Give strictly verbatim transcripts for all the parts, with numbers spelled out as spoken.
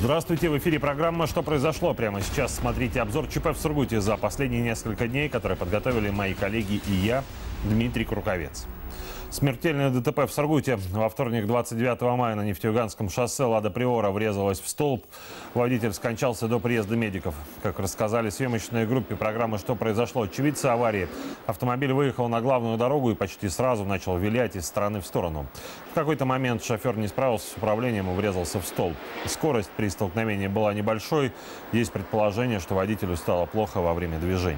Здравствуйте, в эфире программа «Что произошло?». Прямо сейчас смотрите обзор ЧП в Сургуте за последние несколько дней, которые подготовили мои коллеги и я, Дмитрий Круковец. Смертельное ДТП в Сургуте. Во вторник, двадцать девятого мая, на Нефтеюганском шоссе «Лада Приора» врезалась в столб. Водитель скончался до приезда медиков. Как рассказали съемочной группе программы «Что произошло?», очевидцы аварии. Автомобиль выехал на главную дорогу и почти сразу начал вилять из стороны в сторону. В какой-то момент шофер не справился с управлением и врезался в столб. Скорость при столкновении была небольшой. Есть предположение, что водителю стало плохо во время движения.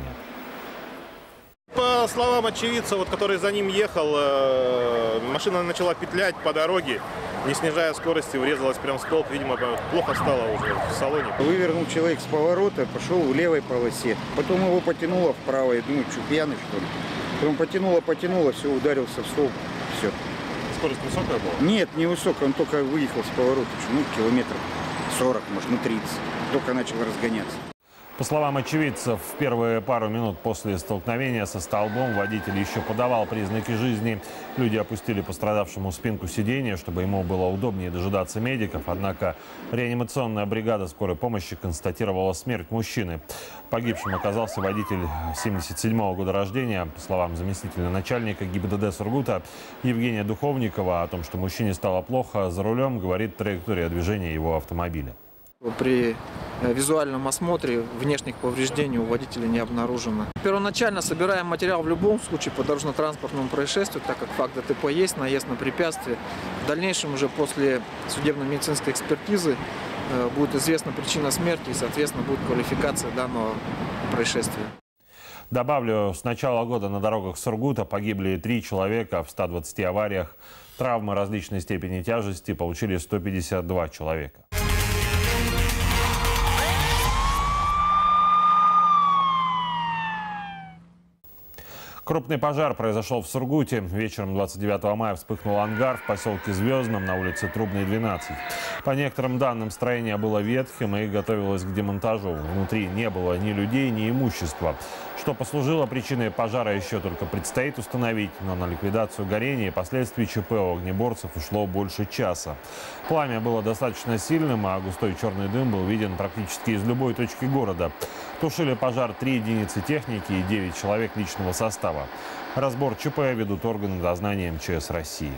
По словам очевидца, вот, который за ним ехал, э, машина начала петлять по дороге, не снижая скорости, врезалась прям в столб. Видимо, плохо стало уже в салоне. Вывернул человек с поворота, пошел в левой полосе. Потом его потянуло в правой, ну, что, пьяный, что ли. Потом потянуло, потянуло, все, ударился в столб, все. Скорость высокая была? Нет, не высокая, он только выехал с поворота, ну, километров сорок, может, ну, тридцать. Только начал разгоняться. По словам очевидцев, в первые пару минут после столкновения со столбом водитель еще подавал признаки жизни. Люди опустили пострадавшему спинку сиденья, чтобы ему было удобнее дожидаться медиков. Однако реанимационная бригада скорой помощи констатировала смерть мужчины. Погибшим оказался водитель семьдесят седьмого года рождения. По словам заместителя начальника ГИБДД Сургута Евгения Духовникова, о том, что мужчине стало плохо за рулем, говорит траектория движения его автомобиля. При визуальном осмотре внешних повреждений у водителя не обнаружено. Первоначально собираем материал в любом случае по дорожно-транспортному происшествию, так как факт ДТП есть, наезд на препятствие. В дальнейшем уже после судебно-медицинской экспертизы будет известна причина смерти и, соответственно, будет квалификация данного происшествия. Добавлю, с начала года на дорогах Сургута погибли три человека, в ста двадцати авариях. Травмы различной степени тяжести получили сто пятьдесят два человека. Крупный пожар произошел в Сургуте. Вечером двадцать девятого мая вспыхнул ангар в поселке Звездном на улице Трубной, двенадцать. По некоторым данным, строение было ветхим и готовилось к демонтажу. Внутри не было ни людей, ни имущества. Что послужило причиной пожара, еще только предстоит установить. Но на ликвидацию горения и последствий ЧП у огнеборцев ушло больше часа. Пламя было достаточно сильным, а густой черный дым был виден практически из любой точки города. Тушили пожар три единицы техники и девять человек личного состава. Разбор ЧП ведут органы дознания эм че эс России.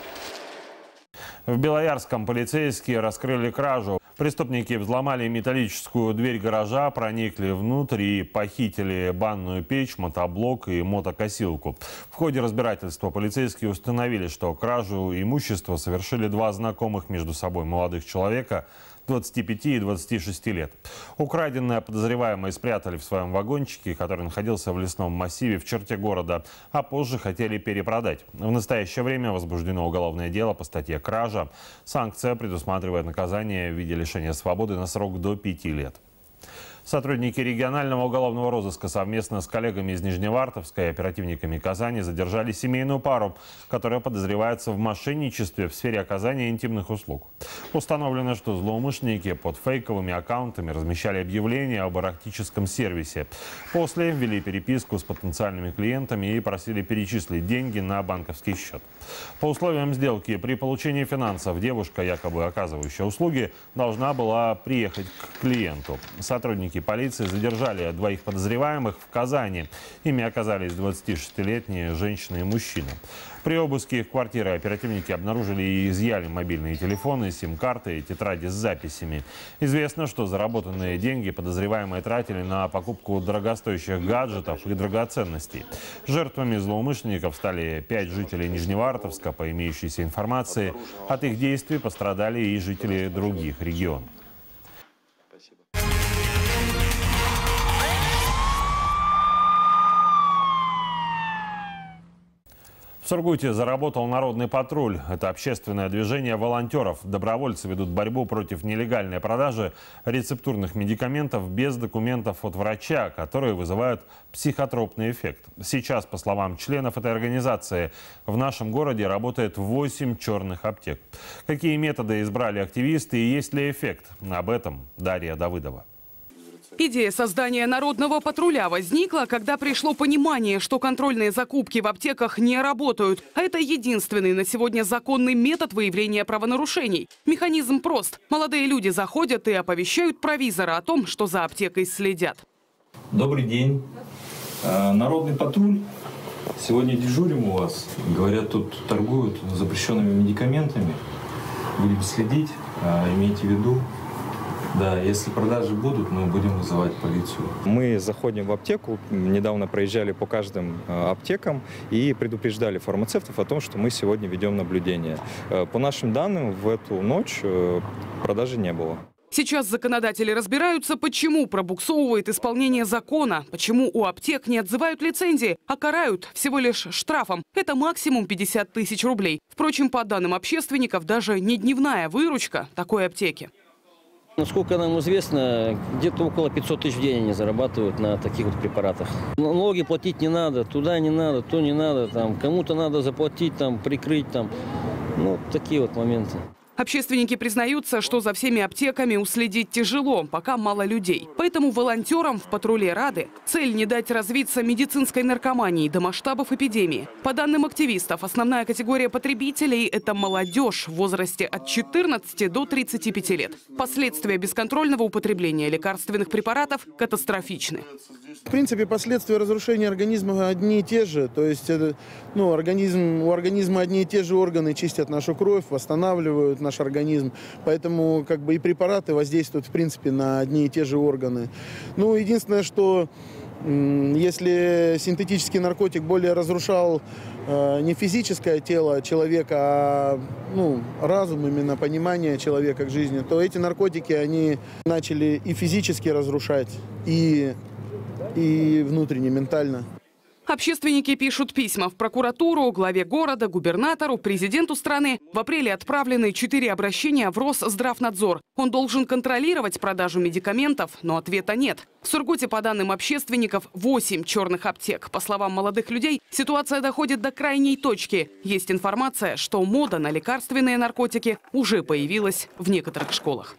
В Белоярском полицейские раскрыли кражу. Преступники взломали металлическую дверь гаража, проникли внутрь и похитили банную печь, мотоблок и мотокосилку. В ходе разбирательства полицейские установили, что кражу имущества совершили два знакомых между собой молодых человека двадцати пяти и двадцати шести лет. Украденное подозреваемые спрятали в своем вагончике, который находился в лесном массиве в черте города, а позже хотели перепродать. В настоящее время возбуждено уголовное дело по статье «Кража». Санкция предусматривает наказание в виде лишения свободы на срок до пяти лет. Сотрудники регионального уголовного розыска совместно с коллегами из Нижневартовска и оперативниками Казани задержали семейную пару, которая подозревается в мошенничестве в сфере оказания интимных услуг. Установлено, что злоумышленники под фейковыми аккаунтами размещали объявления об эротическом сервисе. После ввели переписку с потенциальными клиентами и просили перечислить деньги на банковский счет. По условиям сделки при получении финансов девушка, якобы оказывающая услуги, должна была приехать к клиенту. Сотрудники полиции задержали двоих подозреваемых в Казани. Ими оказались двадцатишестилетние женщина и мужчина. При обыске их квартиры оперативники обнаружили и изъяли мобильные телефоны, сим-карты и тетради с записями. Известно, что заработанные деньги подозреваемые тратили на покупку дорогостоящих гаджетов и драгоценностей. Жертвами злоумышленников стали пять жителей Нижневартовска. По имеющейся информации, от их действий пострадали и жители других регионов. В Сургуте заработал народный патруль. Это общественное движение волонтеров. Добровольцы ведут борьбу против нелегальной продажи рецептурных медикаментов без документов от врача, которые вызывают психотропный эффект. Сейчас, по словам членов этой организации, в нашем городе работает восемь черных аптек. Какие методы избрали активисты и есть ли эффект? Об этом Дарья Давыдова. Идея создания народного патруля возникла, когда пришло понимание, что контрольные закупки в аптеках не работают. А это единственный на сегодня законный метод выявления правонарушений. Механизм прост. Молодые люди заходят и оповещают провизора о том, что за аптекой следят. Добрый день. Народный патруль. Сегодня дежурим у вас. Говорят, тут торгуют запрещенными медикаментами. Будем следить. Имейте в виду. Да, если продажи будут, мы будем вызывать полицию. Мы заходим в аптеку, недавно проезжали по каждым аптекам и предупреждали фармацевтов о том, что мы сегодня ведем наблюдение. По нашим данным, в эту ночь продажи не было. Сейчас законодатели разбираются, почему пробуксовывает исполнение закона, почему у аптек не отзывают лицензии, а карают всего лишь штрафом. Это максимум пятьдесят тысяч рублей. Впрочем, по данным общественников, даже не дневная выручка такой аптеки. Насколько нам известно, где-то около пятисот тысяч в день они зарабатывают на таких вот препаратах. Налоги платить не надо, туда не надо, то не надо, там кому-то надо заплатить, там прикрыть, там, ну такие вот моменты. Общественники признаются, что за всеми аптеками уследить тяжело, пока мало людей. Поэтому волонтерам в патруле рады. Цель не дать развиться медицинской наркомании до масштабов эпидемии. По данным активистов, основная категория потребителей – это молодежь в возрасте от четырнадцати до тридцати пяти лет. Последствия бесконтрольного употребления лекарственных препаратов катастрофичны. В принципе, последствия разрушения организма одни и те же. То есть ну, организм, у организма одни и те же органы чистят нашу кровь, восстанавливают наш организм. Поэтому как бы и препараты воздействуют в принципе на одни и те же органы. Ну, единственное, что если синтетический наркотик более разрушал э, не физическое тело человека, а ну, разум, именно понимание человека к жизни, то эти наркотики, они начали и физически разрушать, и, и внутренне, ментально. Общественники пишут письма в прокуратуру, главе города, губернатору, президенту страны. В апреле отправлены четыре обращения в Росздравнадзор. Он должен контролировать продажу медикаментов, но ответа нет. В Сургуте, по данным общественников, восемь черных аптек. По словам молодых людей, ситуация доходит до крайней точки. Есть информация, что мода на лекарственные наркотики уже появилась в некоторых школах.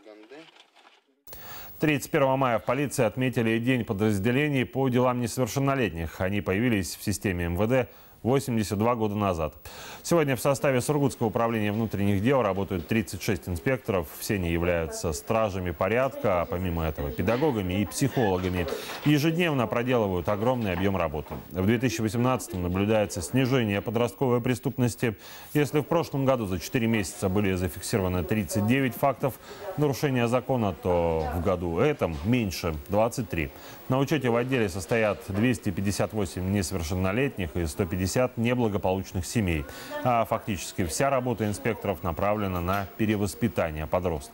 тридцать первого мая в полиции отметили День подразделений по делам несовершеннолетних. Они появились в системе эм вэ дэ восемьдесят два года назад. Сегодня в составе Сургутского управления внутренних дел работают тридцать шесть инспекторов. Все они являются стражами порядка, а помимо этого педагогами и психологами. Ежедневно проделывают огромный объем работы. В две тысячи восемнадцатом наблюдается снижение подростковой преступности. Если в прошлом году за четыре месяца были зафиксированы тридцать девять фактов нарушения закона, то в году этом меньше – двадцать три. На учете в отделе состоят двести пятьдесят восемь несовершеннолетних и сто пятьдесят неблагополучных семей. А фактически вся работа инспекторов направлена на перевоспитание подростков.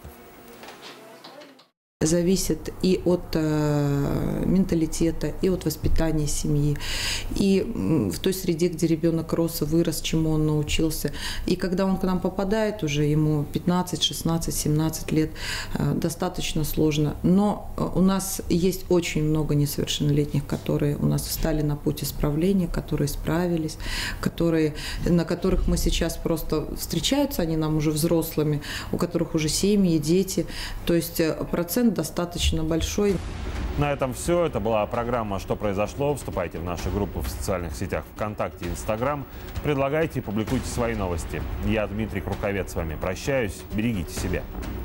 Зависит и от э, менталитета, и от воспитания семьи, и в той среде, где ребенок рос и вырос, чему он научился. И когда он к нам попадает, уже ему пятнадцать, шестнадцать, семнадцать лет, э, достаточно сложно. Но у нас есть очень много несовершеннолетних, которые у нас встали на путь исправления, которые справились, которые, на которых мы сейчас просто встречаются, они нам уже взрослыми, у которых уже семьи, дети. То есть процент достаточно большой. На этом все. Это была программа «Что произошло?». Вступайте в наши группы в социальных сетях ВКонтакте и Инстаграм. Предлагайте и публикуйте свои новости. Я, Дмитрий Круковец, с вами прощаюсь. Берегите себя.